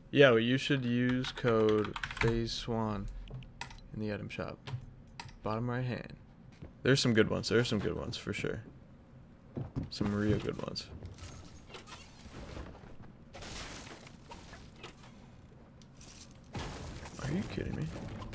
Yeah, well, you should use code FaZe1 in the item shop. Bottom right hand. There's some good ones. There's some good ones for sure. Some real good ones. Are you kidding me?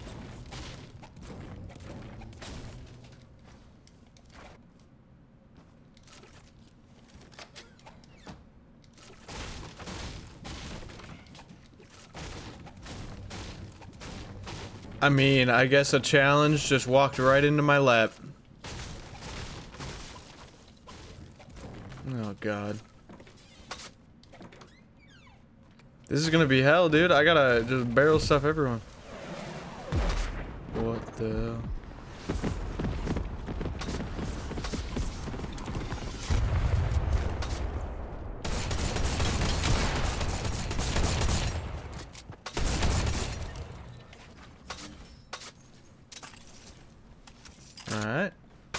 I mean, I guess a challenge just walked right into my lap. Oh god. This is gonna be hell, dude. I gotta just barrel stuff everyone. What the hell? Alright.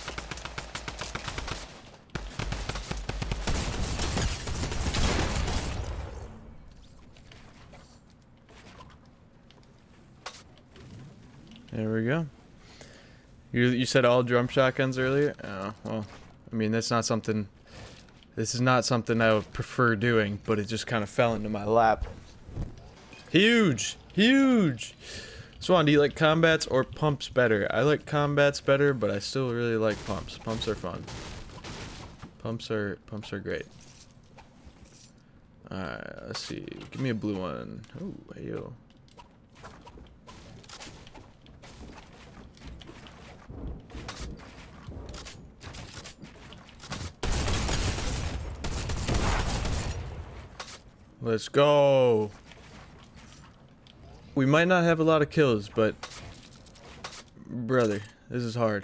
There we go. You said all drum shotguns earlier? Oh, well, I mean, that's not something... This is not something I would prefer doing, but it just kind of fell into my lap. Huge! Huge! Swan, do you like combats or pumps better? I like combats better, but I still really like pumps. Pumps are fun. Pumps are great. Alright, let's see. Give me a blue one. Oh, hey yo. Let's go. We might not have a lot of kills, but brother, this is hard.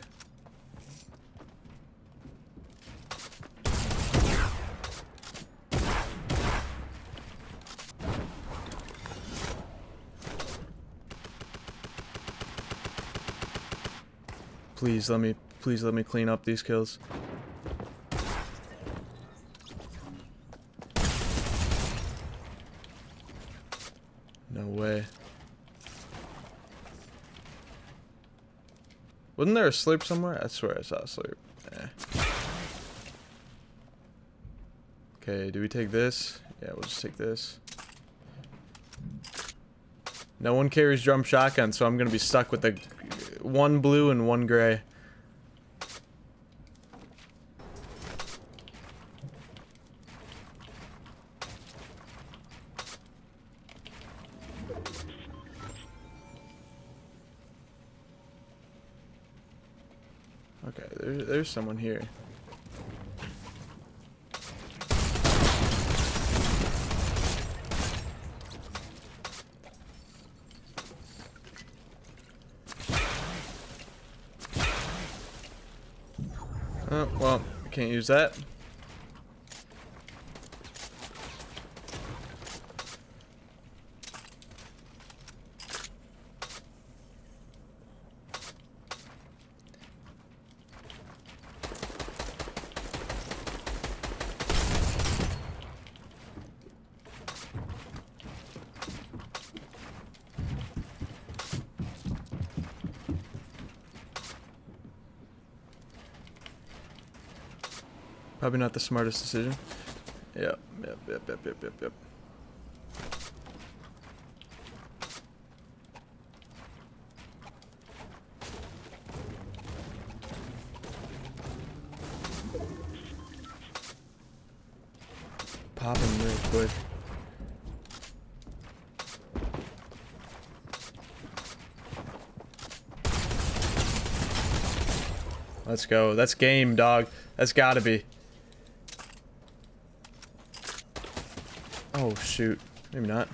Please let me clean up these kills. No way. Wasn't there a slurp somewhere? I swear I saw a slurp. Eh. Okay, do we take this? Yeah, we'll just take this. No one carries drum shotgun, so I'm gonna be stuck with the one blue and one gray. Okay, there's someone here. Oh, well, can't use that. Probably not the smartest decision. Yep. Pop him real quick. Let's go. That's game, dog. That's gotta be. Oh, shoot. Maybe not.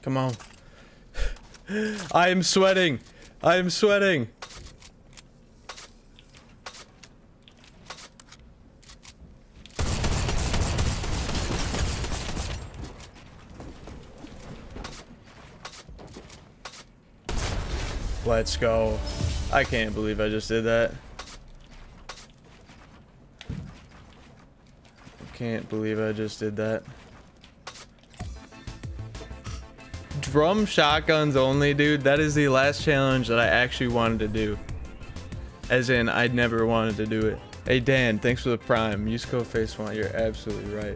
Come on. I am sweating. I am sweating. Let's go. I can't believe I just did that. I can't believe I just did that. Drum shotguns only, dude. That is the last challenge that I actually wanted to do. As in, I never wanted to do it. Hey, Dan, thanks for the prime. Use code FaceFont. You're absolutely right.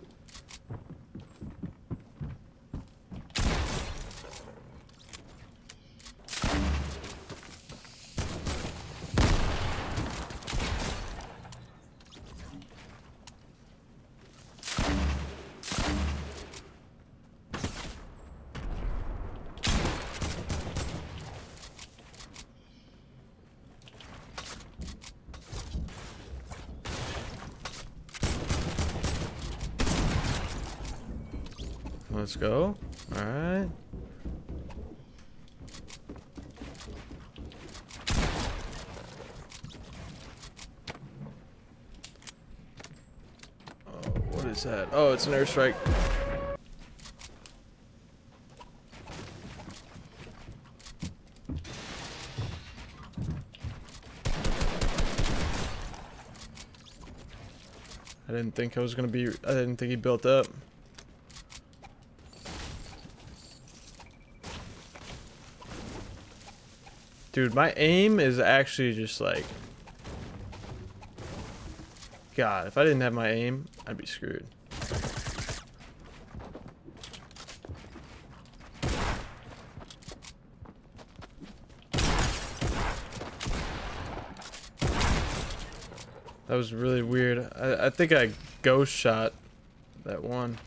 Let's go. All right. Oh, what is that? Oh, it's an airstrike. I didn't think I was gonna be. I didn't think he built up. Dude, my aim is actually just like... God, if I didn't have my aim, I'd be screwed. That was really weird. I think I ghost shot that one.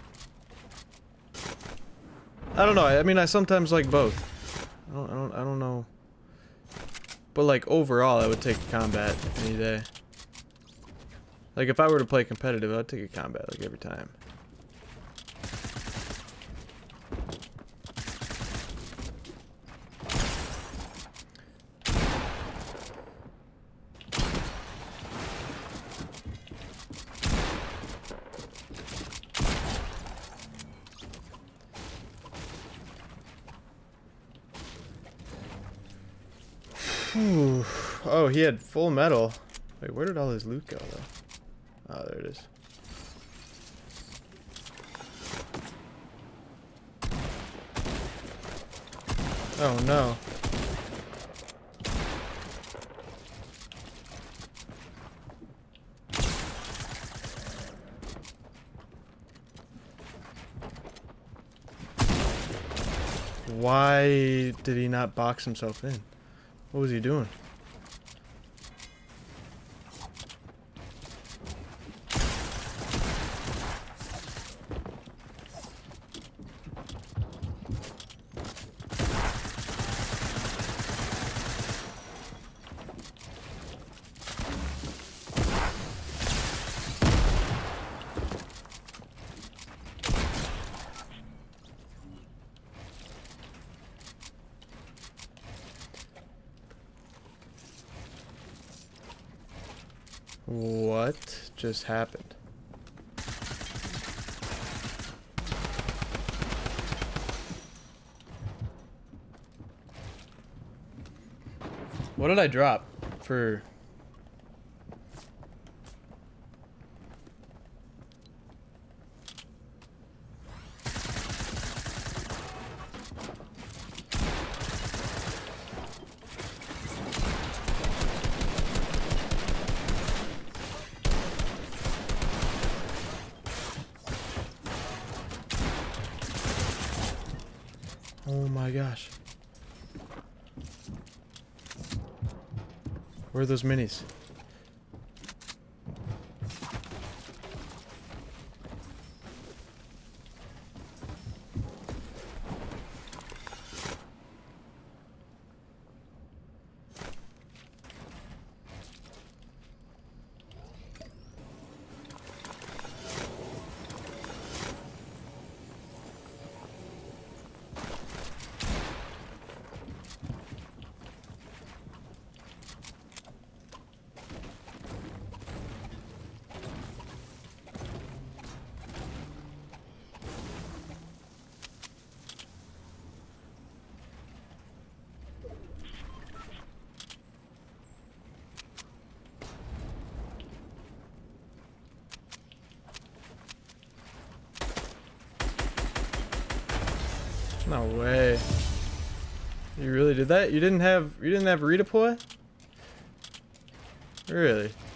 I don't know. I mean, I sometimes like both. I don't know. But like overall, I would take combat any day. Like if I were to play competitive, I'd take a combat like every time. Whew. Oh, he had full metal. Wait, where did all his loot go, though? Oh, there it is. Oh, no. Why did he not box himself in? What was he doing? What just happened? What did I drop for? Oh my gosh. Where are those minis? No way. You really did that? You didn't have redeploy? Really?